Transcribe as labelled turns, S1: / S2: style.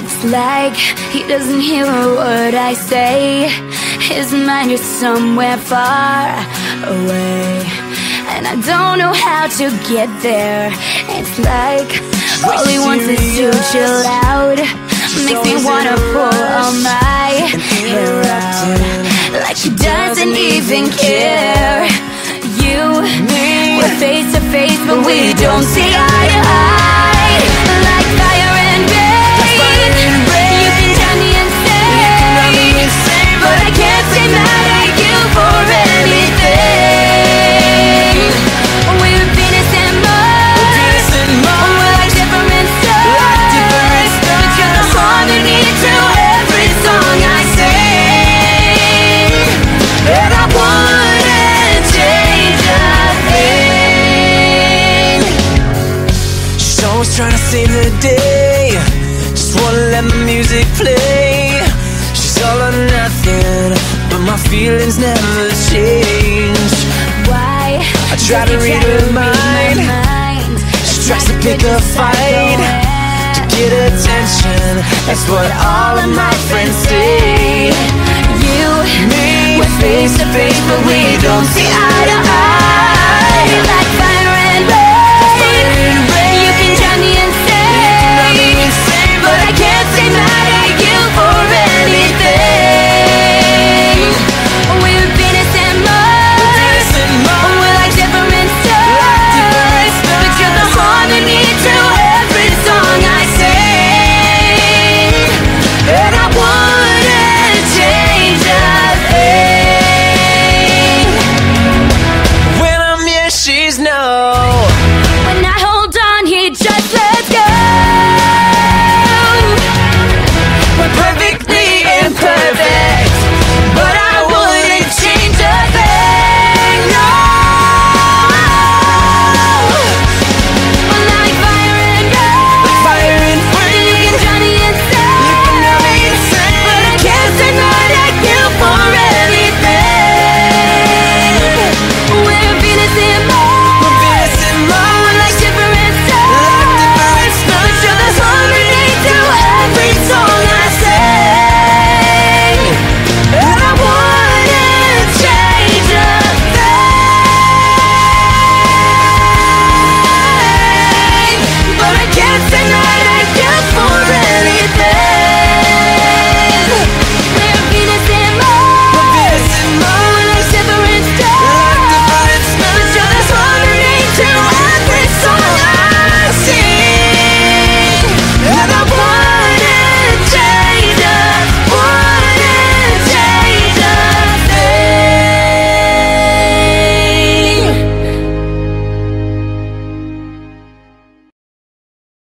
S1: It's like he doesn't hear a word I say. His mind is somewhere far away, and I don't know how to get there. It's like all he wants is to chill out. Makes me wanna pull all my hair out, like he doesn't even care. You, we're face to face, but we don't see eye to eye. Like fire and rain, you can drive me insane, but I can't stay mad at you for anything. We're Venus and Mars, we're like different stars, but you're the harmony to every song I sing. And I wouldn't change a thing.
S2: She's always trying to save the day, just wanna let my music play. She's all or nothing, but my feelings never change.
S1: Why?
S2: I try to read her mind. She tries to pick a fight to get attention. That's what all of my friends say.
S1: You,
S2: Me,
S1: we're face to face, but we don't see eye